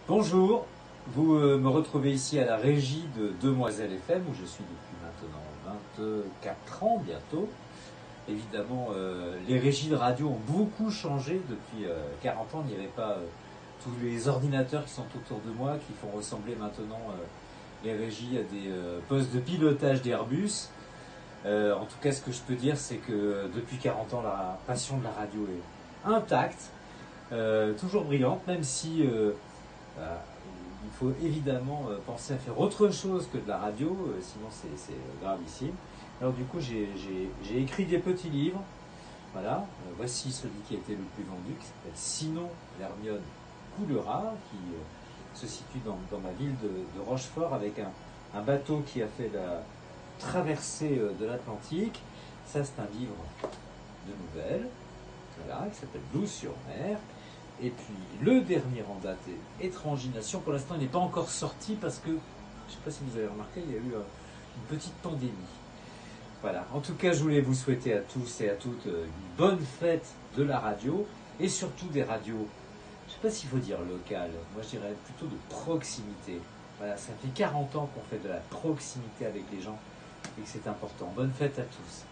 Bonjour, vous me retrouvez ici à la régie de Demoiselle FM où je suis depuis maintenant 24 ans bientôt. Évidemment, les régies de radio ont beaucoup changé depuis 40 ans. Il n'y avait pas tous les ordinateurs qui sont autour de moi qui font ressembler maintenant les régies à des postes de pilotage d'Airbus. En tout cas, ce que je peux dire, c'est que depuis 40 ans, la passion de la radio est intacte, toujours brillante, même si il faut évidemment penser à faire autre chose que de la radio, sinon c'est gravissime. Alors du coup, j'ai écrit des petits livres. Voilà, voici celui qui a été le plus vendu, qui s'appelle Sinon l'Hermione coulera, qui se situe dans ma ville de Rochefort, avec un bateau qui a fait la traversée de l'Atlantique. Ça, c'est un livre de nouvelles, voilà, qui s'appelle Blues-sur-Mer. Et puis le dernier en date est Étrangination. Pour l'instant, il n'est pas encore sorti parce que, je ne sais pas si vous avez remarqué, il y a eu une petite pandémie. Voilà. En tout cas, je voulais vous souhaiter à tous et à toutes une bonne fête de la radio et surtout des radios. Je ne sais pas s'il faut dire locales. Moi, je dirais plutôt de proximité. Voilà, ça fait 40 ans qu'on fait de la proximité avec les gens et que c'est important. Bonne fête à tous.